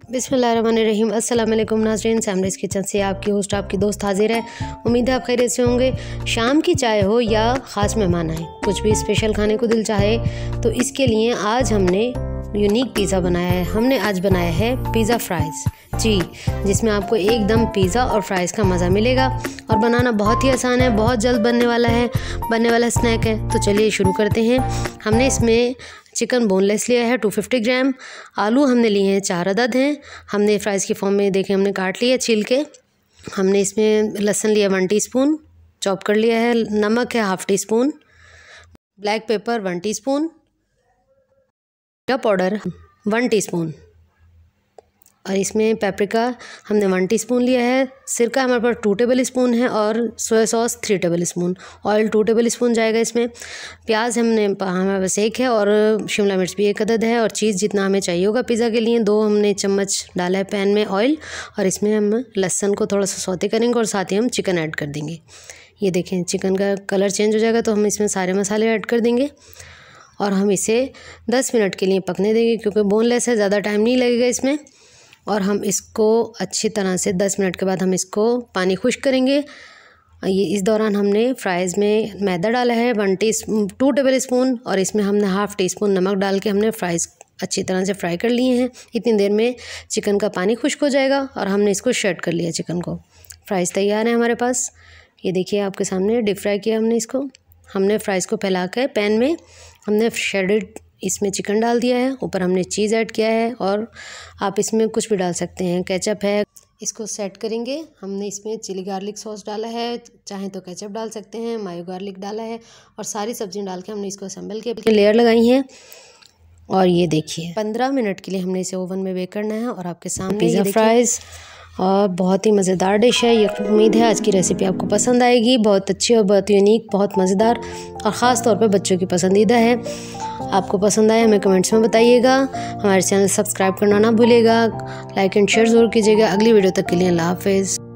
बिस्मिल्लाहिर्रहमानिर्रहीम। अस्सलाम वालेकुम नाज़रीन, सैमरीज़ किचन से आपकी होस्ट आपकी दोस्त हाजिर है। उम्मीद है आप खैरियत से होंगे। शाम की चाय हो या ख़ास मेहमान आए, कुछ भी स्पेशल खाने को दिल चाहे तो इसके लिए आज हमने यूनिक पिज़्ज़ा बनाया है। हमने आज बनाया है पिज़्ज़ा फ्राइज़ जी, जिसमें आपको एकदम पिज़्ज़ा और फ्राइज़ का मज़ा मिलेगा और बनाना बहुत ही आसान है, बहुत जल्द बनने वाला स्नैक है। तो चलिए शुरू करते हैं। हमने इसमें चिकन बोनलेस लिया है 250 ग्राम। आलू हमने लिए हैं 4 अदद हैं। हमने फ्राइज़ की फॉर्म में देखें हमने काट लिया छील के। हमने इसमें लहसुन लिया 1 टीस्पून चॉप कर लिया है। नमक है 1/2 टीस्पून। Black pepper 1 teaspoon. जीरा पाउडर 1 टीस्पून। और इसमें पेपरिका हमने 1 टीस्पून लिया है। सिरका हमारे पास 2 टेबल स्पून है और soya sauce 3 tablespoon. Oil 2 tablespoon जाएगा इसमें। प्याज हमारे पास 1 है और शिमला मिर्च भी 1 अदद है। और चीज़ जितना हमें चाहिए होगा पिज़्ज़ा के लिए 2 हमने चम्मच डाला है पैन में ऑयल। और इसमें हम लहसुन को थोड़ा सा सौते करेंगे और साथ ही हम चिकन ऐड कर देंगे। ये देखें चिकन का कलर चेंज हो जाएगा तो हम इसमें सारे मसाले ऐड कर देंगे और हम इसे 10 मिनट के लिए पकने देंगे, क्योंकि बोनलेस है, ज़्यादा टाइम नहीं लगेगा इसमें। और हम इसको अच्छी तरह से 10 मिनट के बाद हम इसको पानी खुश्क करेंगे। ये इस दौरान हमने फ्राइज़ में मैदा डाला है 2 टेबल स्पून और इसमें हमने 1/2 टीस्पून नमक डाल के हमने फ्राइज़ अच्छी तरह से फ्राई कर लिए हैं। इतनी देर में चिकन का पानी खुश्क हो जाएगा और हमने इसको शेड कर लिया चिकन को। फ्राइज़ तैयार है हमारे पास। ये देखिए आपके सामने डीप फ्राई किया हमने इसको। हमने फ्राइज़ को फैला कर पैन में हमने शेडेड इसमें चिकन डाल दिया है। ऊपर हमने चीज़ ऐड किया है और आप इसमें कुछ भी डाल सकते हैं, केचप है। इसको सेट करेंगे। हमने इसमें चिली गार्लिक सॉस डाला है, चाहें तो केचप डाल सकते हैं। मायो गार्लिक डाला है और सारी सब्जियां डाल के हमने इसको असेंबल के लेयर लगाई हैं। और ये देखिए 15 मिनट के लिए हमने इसे ओवन में बेक करना है। और आपके सामने पिज़्ज़ा फ्राइज़ और बहुत ही मज़ेदार डिश है। ये उम्मीद है आज की रेसिपी आपको पसंद आएगी। बहुत अच्छी और बहुत यूनिक, बहुत मज़ेदार और ख़ास तौर पे बच्चों की पसंदीदा है। आपको पसंद आए हमें कमेंट्स में बताइएगा। हमारे चैनल सब्सक्राइब करना ना भूलिएगा। लाइक एंड शेयर ज़रूर कीजिएगा। अगली वीडियो तक के लिए अल्लाह हाफ़िज़।